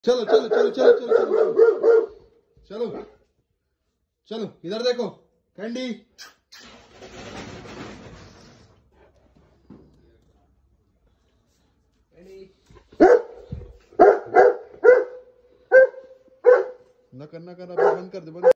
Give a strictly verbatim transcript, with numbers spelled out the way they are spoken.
चलो चलो चलो चलो चलो चलो चलो चलो चलो इधर देखो कैंडी। न करना करना बंद कर दे बंद।